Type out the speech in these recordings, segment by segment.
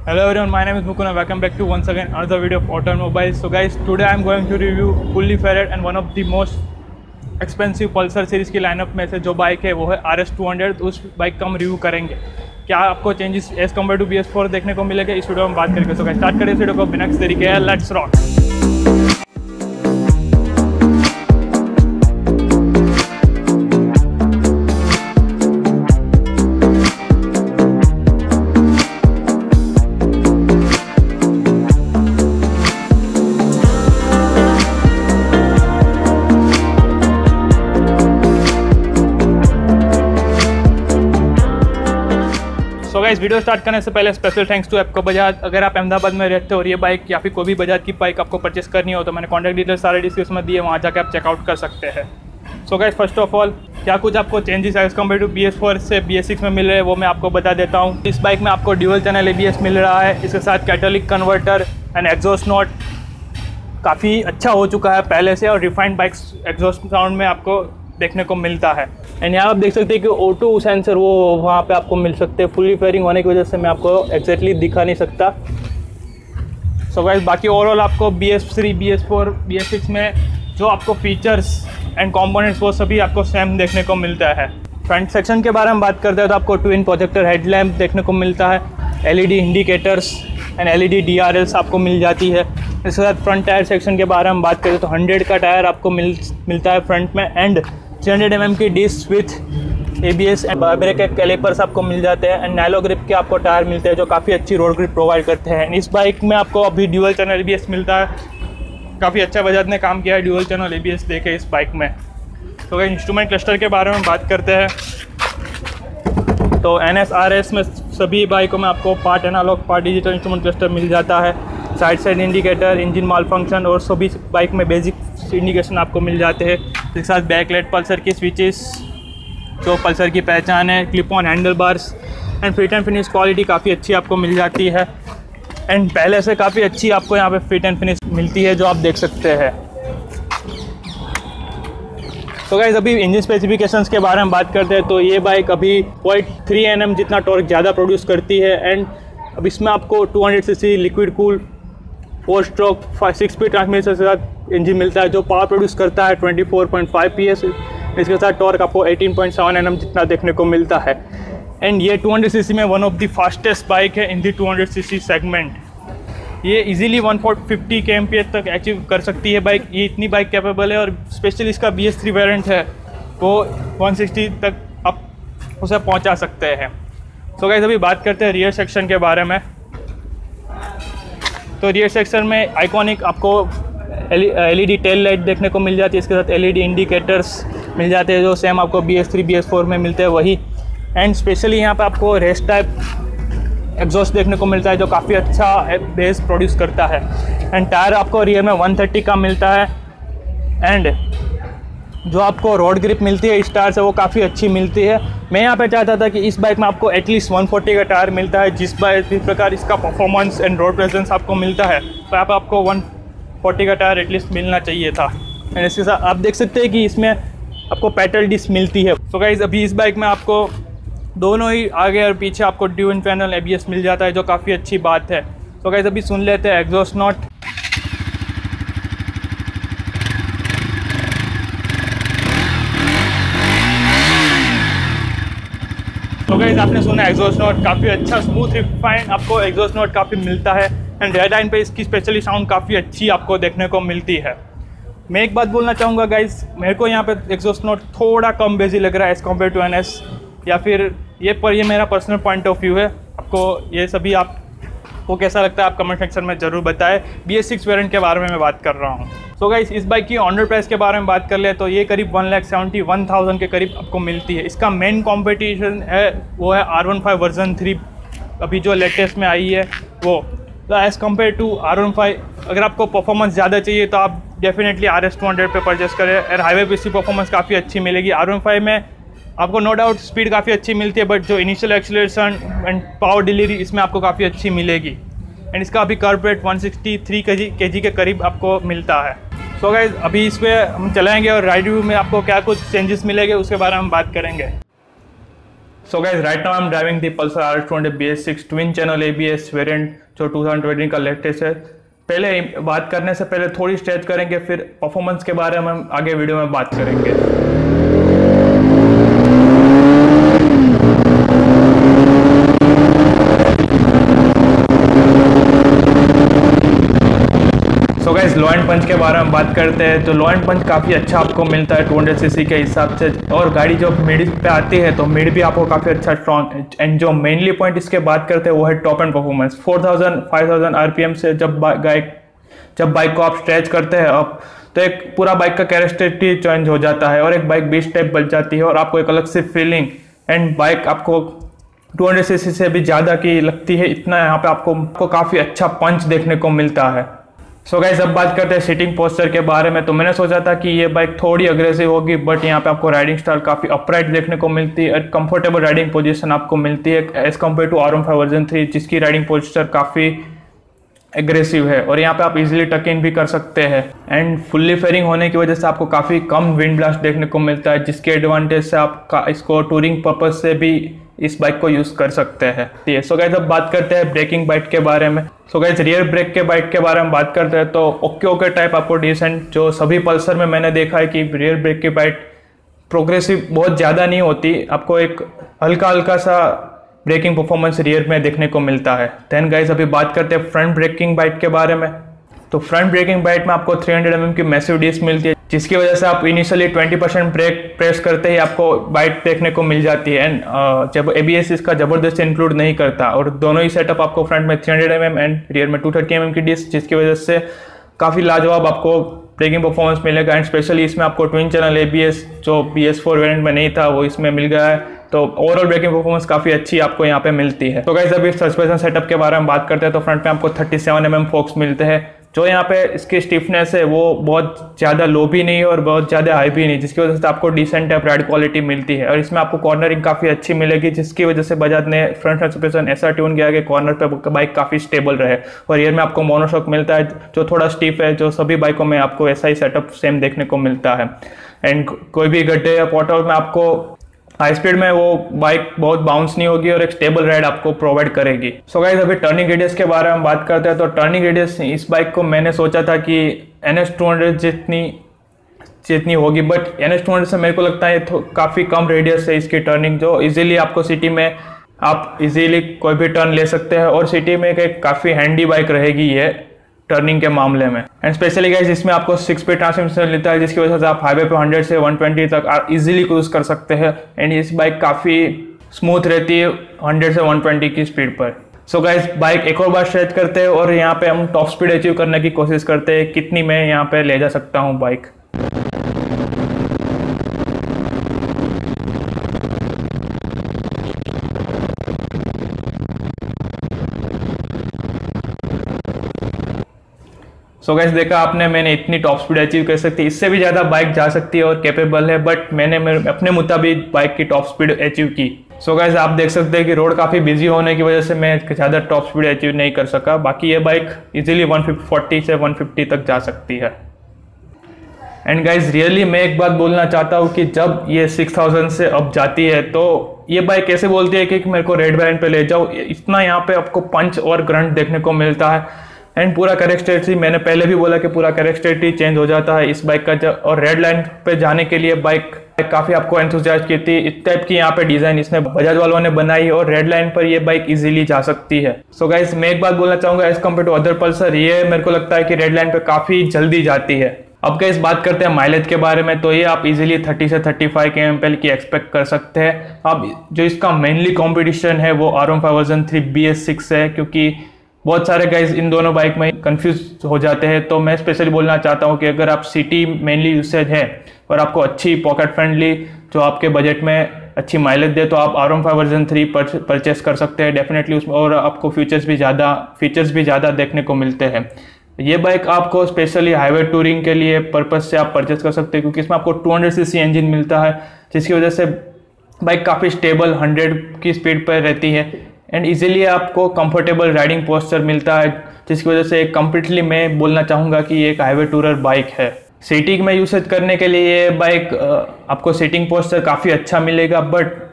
Hello everyone, my name is Mukund and welcome back to once again another video of automobiles. So guys, today I am going to review fully faired and one of the most expensive Pulsar series की lineup में से जो bike है वो है RS200। उस bike का हम रिव्यू करेंगे। क्या आपको changes as compare to BS4 देखने को मिलेगा इस वीडियो में बात करेंगे। सो गाइस स्टार्ट करें इस वीडियो को बिना किसी तरीके है, लेट्स रॉक। तो गाइस वीडियो स्टार्ट करने से पहले special thanks to Apco Bajaj. अगर आप अहमदाबाद में रहते हो और ये बाइक या फिर कोई भी बजाज की बाइक आपको परचेस करनी हो तो मैंने कॉन्टैक्ट डिटेल्स सारे डिस्क्रिप्शन में दिए, वहाँ जाकर आप चेकआउट कर सकते हैं। So guys first of all क्या कुछ आपको changes as compare to BS4 से BS6 में मिल रहे हैं वो मैं आपको बता देता हूँ। इस बाइक में आपको ड्यूअल चैनल ABS मिल रहा है, इसके साथ catalytic converter and exhaust note काफ़ी अच्छा हो चुका है पहले से, और रिफाइंड बाइक्स एग्जॉस्ट साउंड में आपको देखने को मिलता है। एंड यहाँ आप देख सकते हैं कि O2 सेंसर वो वहाँ पे आपको मिल सकते हैं। फुली फेयरिंग होने की वजह से मैं आपको एग्जैक्टली दिखा नहीं सकता। सो गाइस बाकी ओवरऑल आपको BS3, BS4, BS6 में जो आपको फीचर्स एंड कंपोनेंट्स वो सभी आपको सेम देखने को मिलता है। फ्रंट सेक्शन के बारे में बात करते हैं तो आपको ट्विन प्रोजेक्टर हेडलैम्प देखने को मिलता है, LED indicators and LED DRLs आपको मिल जाती है। इसके साथ फ्रंट टायर सेक्शन के बारे में बात करें तो 100 का टायर आपको मिलता है फ्रंट में, एंड 300 mm की disc with ABS and brake calipers आपको मिल जाते हैं, एंड नैलो ग्रिप के आपको टायर मिलते हैं जो काफ़ी अच्छी रोड ग्रिप प्रोवाइड करते हैं। इस बाइक में आपको अभी ड्यूअल चैनल ABS मिलता है, काफ़ी अच्छा बजाज ने काम किया है ड्यूअल चैनल ABS देके इस बाइक में। तो अगर इंस्ट्रूमेंट क्लस्टर के बारे में बात करते हैं तो NS/RS में सभी बाइकों में आपको part analog part digital instrument cluster मिल जाता है। साइड इंडिकेटर, इंजन माल फंक्शन और सभी बाइक में बेसिक इंडिकेशन आपको मिल जाते हैं। इसके साथ बैकलाइट पल्सर की स्विचेस जो पल्सर की पहचान है, clip on handle bars and fit and finish quality काफ़ी अच्छी आपको मिल जाती है, एंड पहले से काफ़ी अच्छी आपको यहाँ पे फिट एंड फिनिश मिलती है जो आप देख सकते हैं। तो गाइस अभी इंजन स्पेसिफिकेशंस के बारे में बात करते हैं तो ये बाइक अभी 0.3 Nm जितना टॉर्क ज़्यादा प्रोड्यूस करती है, एंड अब इसमें आपको 200 cc liquid cool 4 stroke 6 speed transmission के साथ इंजन मिलता है जो पावर प्रोड्यूस करता है 24.5 PS। इसके साथ टॉर्क आपको 18.7 Nm जितना देखने को मिलता है, एंड ये 200 cc में one of the fastest bike है इन दी 200 cc सेगमेंट। ये इजीली 150 kmph तक अचीव कर सकती है बाइक, ये इतनी बाइक कैपेबल है, और स्पेशली इसका BS3 वेरिएंट है वो 160 तक आप उसे पहुंचा सकते हैं। सो गाइस अभी बात करते हैं रियर सेक्शन के बारे में। तो रियर सेक्शन में आइकॉनिक आपको LED टेल लाइट देखने को मिल जाती है, इसके साथ LED इंडिकेटर्स मिल जाते हैं जो सेम आपको BS3, BS4 में मिलते हैं वही, एंड स्पेशली यहाँ पे आपको रेस टाइप एग्जॉस्ट देखने को मिलता है जो काफ़ी अच्छा बेस प्रोड्यूस करता है, एंड टायर आपको रियर में 130 का मिलता है, एंड जो आपको रोड ग्रिप मिलती है इस टायर से वो काफ़ी अच्छी मिलती है। मैं यहाँ पे चाहता था कि इस बाइक में आपको एटलीस्ट 140 का टायर मिलता है, जिस प्रकार इसका परफॉर्मेंस एंड रोड प्रेजेंस आपको मिलता है तो यहाँ पर आपको 140 का टायर एटलीस्ट मिलना चाहिए था। एंड इसके साथ आप देख सकते हैं कि इसमें आपको पेट्रोल डिस्क मिलती है। सो गाइस अभी इस बाइक में आपको दोनों ही आगे और पीछे आपको ड्यूअल चैनल ABS मिल जाता है जो काफ़ी अच्छी बात है। तो गाइस अभी सुन लेते हैं एग्जॉस्ट नोट। तो गाइस आपने सुना एग्जॉस्ट नोट, काफ़ी अच्छा स्मूथ रिफाइंड आपको एग्जॉस्ट नोट काफ़ी मिलता है, एंड रेड लाइन पे इसकी स्पेशली साउंड काफ़ी अच्छी आपको देखने को मिलती है। मैं एक बात बोलना चाहूँगा गाइस, मेरे को यहाँ पे एग्जॉस्ट नोट थोड़ा कम बेसी लग रहा है एज़ कम्पेयर टू NS, या फिर ये मेरा पर्सनल पॉइंट ऑफ व्यू है। आपको ये सभी आपको कैसा लगता है आप कमेंट सेक्शन में ज़रूर बताएं। BS6 वेरिएंट के बारे में मैं बात कर रहा हूँ। सो गाइस इस बाइक की ऑनर प्राइस के बारे में बात कर ले तो ये करीब 1,71,000 के करीब आपको मिलती है। इसका मेन कॉम्पिटिशन है वो है R15 वर्जन 3 अभी जो लेटेस्ट में आई है वो। तो एज़ कम्पेयर टू R15 अगर आपको परफॉर्मेंस ज़्यादा चाहिए तो आप डेफिनेटली RS200 पे परचेस करें, और हाईवे पे इसकी परफॉर्मेंस काफ़ी अच्छी मिलेगी। R15 में आपको नो डाउट स्पीड काफ़ी अच्छी मिलती है, बट जो initial acceleration and power delivery इसमें आपको काफ़ी अच्छी मिलेगी, एंड इसका अभी कर्व रेट 163 kg के करीब आपको मिलता है। सो गाइस अभी इस पर हम चलाएँगे और राइड व्यू में आपको क्या कुछ चेंजेस मिलेंगे उसके बारे में हम बात करेंगे। So guys right now I am driving the Pulsar RS200 BS6 twin channel ABS variant जो 2020 का लेटेस्ट है। पहले बात करने से पहले थोड़ी स्ट्रेच करेंगे, फिर परफॉर्मेंस के बारे में हम आगे वीडियो में बात करेंगे। So guys low and punch के बारे में बात करते हैं तो लो एंड पंच काफ़ी अच्छा आपको मिलता है 200 सीसी के हिसाब से, और गाड़ी जो मिड पे आती है तो मिड भी आपको काफ़ी अच्छा स्ट्रॉन्ग। एंड जो मेनली पॉइंट इसके बात करते हैं वो है टॉप एंड परफॉर्मेंस। 4000-5000 RPM से जब बाइक को आप स्ट्रेच करते हैं अब तो एक पूरा बाइक का कैरेक्टरिस्टिक चेंज हो जाता है और एक बाइक बीच टाइप बच जाती है और आपको एक अलग सी फीलिंग एंड बाइक आपको 200 सीसी से भी ज़्यादा की लगती है। इतना यहाँ पे आपको काफ़ी अच्छा पंच देखने को मिलता है। सो गाइस अब बात करते हैं सीटिंग पोस्चर के बारे में। तो मैंने सोचा था कि ये बाइक थोड़ी अग्रेसिव होगी, बट यहाँ पे आपको राइडिंग स्टाइल काफ़ी अपराइट देखने को मिलती है। कंफर्टेबल राइडिंग पोजीशन आपको मिलती है as compare to RM5 version 3 जिसकी राइडिंग पोस्चर काफ़ी एग्रेसिव है और यहाँ पे आप इजीली टक इन भी कर सकते हैं। एंड फुल्ली फेयरिंग होने की वजह से आपको काफ़ी कम विंड ब्लास्ट देखने को मिलता है, जिसके एडवांटेज से आप इसको टूरिंग पर्पज से भी इस बाइक को यूज़ कर सकते हैं। सो गाइस अब बात करते हैं ब्रेकिंग बाइट के बारे में। सो गाइस रियर ब्रेक के बाइट के बारे में बात करते हैं तो ओके टाइप आपको डिसेंट, जो सभी पल्सर में मैंने देखा है कि रियर ब्रेक की बाइट प्रोग्रेसिव बहुत ज़्यादा नहीं होती, आपको एक हल्का सा ब्रेकिंग परफॉर्मेंस रियर में देखने को मिलता है। देन गाइस अभी बात करते हैं फ्रंट ब्रेकिंग बाइट के बारे में। तो फ्रंट ब्रेकिंग बाइट में आपको 300 mm की मैसिव डिस्क मिलती है, जिसकी वजह से आप इनिशियली 20% ब्रेक प्रेस करते ही आपको बाइट देखने को मिल जाती है। एंड जब ABS इसका ज़बरदस्त इंक्लूड नहीं करता, और दोनों ही सेटअप आपको फ्रंट में 300 mm एंड रियर में 230 mm की डिस्क, जिसकी वजह से काफ़ी लाजवाब आपको ब्रेकिंग परफॉर्मेंस मिलेगा। एंड स्पेशली इसमें आपको ट्विन चैनल ABS जो BS4 वेरिएंट में नहीं था वो इसमें मिल गया है, तो ओवरऑल ब्रेकिंग परफॉर्मेंस काफ़ी अच्छी आपको यहाँ पे मिलती है। तो गाइस अभी सस्पेंशन सेटअप के बारे में बात करते हैं तो फ्रंट में आपको 37 mm फोक्स मिलते हैं, जो यहाँ पे इसकी स्टिफनेस है वो बहुत ज़्यादा लो भी नहीं है और बहुत ज़्यादा हाई भी नहीं, जिसकी वजह से आपको डिसेंट टाइप राइड क्वालिटी मिलती है। और इसमें आपको कॉर्नरिंग काफ़ी अच्छी मिलेगी, जिसकी वजह से बजाज ने फ्रंट सस्पेंशन ऐसा ट्यून किया कि कॉर्नर पे बाइक काफ़ी स्टेबल रहे। और रियर में आपको मोनोशॉक मिलता है जो थोड़ा स्टीफ है, जो सभी बाइकों में आपको ऐसा ही सेटअप सेम देखने को मिलता है। एंड कोई भी गड्ढे या पॉटहोल में आपको हाई स्पीड में वो बाइक बहुत बाउंस नहीं होगी और एक स्टेबल राइड आपको प्रोवाइड करेगी। सो गाइस अभी टर्निंग रेडियस के बारे में बात करते हैं तो टर्निंग रेडियस इस बाइक को मैंने सोचा था कि NS200 जितनी होगी, बट NS200 से मेरे को लगता है काफ़ी कम रेडियस है इसकी टर्निंग, जो इजीली आपको सिटी में आप इजीली कोई भी टर्न ले सकते हैं और सिटी में एक काफ़ी हैंडी बाइक रहेगी ये टर्निंग के मामले में। एंड स्पेशली गाइस इसमें आपको 6 स्पीड ट्रांसमिशन लेता है, जिसकी वजह से आप हाईवे पे 100 से 120 तक इजीली क्रूज कर सकते हैं। एंड इस बाइक काफ़ी स्मूथ रहती है 100 से 120 की स्पीड पर। सो गाइस बाइक एक और बार स्ट्रेच करते हैं और यहाँ पे हम टॉप स्पीड अचीव करने की कोशिश करते हैं, कितनी मैं यहाँ पे ले जा सकता हूँ बाइक। सो गाइस देखा आपने, मैंने इतनी टॉप स्पीड अचीव कर सकती है, इससे भी ज़्यादा बाइक जा सकती है और कैपेबल है, बट मैंने अपने मुताबिक बाइक की टॉप स्पीड अचीव की। सो गाइस आप देख सकते हैं कि रोड काफ़ी बिजी होने की वजह से मैं ज़्यादा टॉप स्पीड अचीव नहीं कर सका। बाकी ये बाइक इजीली 140 से 150 तक जा सकती है। एंड गाइस रियली मैं एक बात बोलना चाहता हूँ कि जब ये 6000 से अब जाती है तो ये बाइक कैसे बोलती है कि मेरे को रेड वेरिएंट पे ले जाओ, इतना यहाँ पे आपको पंच और ग्रंट देखने को मिलता है। एंड पूरा कैरेक्टरिस्टिक मैंने पहले भी बोला कि पूरा कैरेक्टरिस्टिक चेंज हो जाता है इस बाइक का। और रेड लाइन पे जाने के लिए बाइक काफ़ी आपको एंथुसियास्ट की थी। इस टाइप की यहाँ पे डिज़ाइन इसने बजाज वालों ने बनाई और रेड लाइन पर ये बाइक इजीली जा सकती है। सो गाइस मैं एक बात बोलना चाहूँगा, as compare to other Pulsar ये मेरे को लगता है कि रेड लाइन पे काफ़ी जल्दी जाती है। अब गाइस बात करते हैं माइलेज के बारे में, तो ये आप इजीली 30 से 35 kmpl की एक्सपेक्ट कर सकते हैं। अब जो इसका मेनली कॉम्पिटिशन है वो RM5 वर्जन 3 BS6 है, क्योंकि बहुत सारे गाइस इन दोनों बाइक में कंफ्यूज हो जाते हैं। तो मैं स्पेशली बोलना चाहता हूं कि अगर आप सिटी मेनली यूसेज है और आपको अच्छी पॉकेट फ्रेंडली जो आपके बजट में अच्छी माइलेज दे, तो आप RM5 वर्जन 3 परचेस कर सकते हैं डेफिनेटली उसमें, और आपको फीचर्स भी ज़्यादा देखने को मिलते हैं। ये बाइक आपको स्पेशली हाईवे टूरिंग के लिए पर्पज से आप परचेस कर सकते हैं, क्योंकि इसमें आपको 200 cc इंजन मिलता है, जिसकी वजह से बाइक काफ़ी स्टेबल 100 की स्पीड पर रहती है। एंड इजीली आपको कंफर्टेबल राइडिंग पोस्चर मिलता है, जिसकी वजह से कंप्लीटली मैं बोलना चाहूँगा कि ये एक हाईवे टूरर बाइक है। सीटिंग में यूसेज करने के लिए ये बाइक आपको सीटिंग पोस्चर काफ़ी अच्छा मिलेगा, बट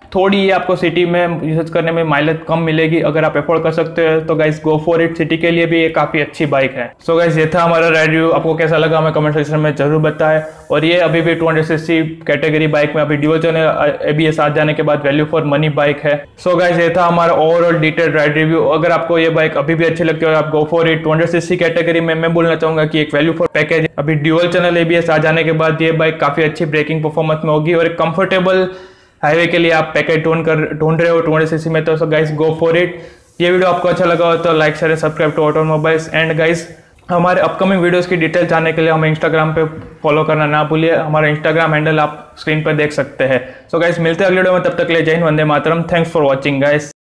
थोड़ी ये आपको सिटी में यूज करने में माइलेज कम मिलेगी। अगर आप अफोर्ड कर सकते हो तो guys go for it, city के लिए भी ये काफ़ी अच्छी बाइक है। सो गाइस ये था हमारा रिव्यू, आपको कैसा लगा हमें कमेंट सेक्शन में जरूर बताएं। और ये अभी भी 200cc कैटेगरी बाइक में अभी ड्यूल चैनल ABS आ जाने के बाद वैल्यू फॉर मनी बाइक है। सो गाइस ये था हमारा ओवरऑल डिटेल राइड रिव्यू। अगर आपको ये बाइक अभी भी अच्छी लगती है आप गो फॉर इट। 200cc कैटेगरी में मैं बोलना चाहूंगा कि एक वैल्यू फॉर पैकेज, अभी ड्यूल चैनल ABS आ जाने के बाद ये बाइक काफी अच्छी ब्रेकिंग परफॉर्मेंस में होगी और एक कंफर्टेबल हाईवे के लिए आप पैकेज ढूंढ रहे हो 200cc में, तो गाइस गो फॉर इट। ये वीडियो आपको अच्छा लगा हो तो like share subscribe to automobiles. And guys हमारे अपकमिंग वीडियोस की डिटेल जानने के लिए हमें इंस्टाग्राम पे फॉलो करना ना भूलिए। हमारा इंस्टाग्राम हैंडल आप स्क्रीन पर देख सकते हैं। सो गाइस मिलते हैं अगले वीडियो में, तब तक के लिए जय हिंद, वंदे मातरम। Thanks for watching guys.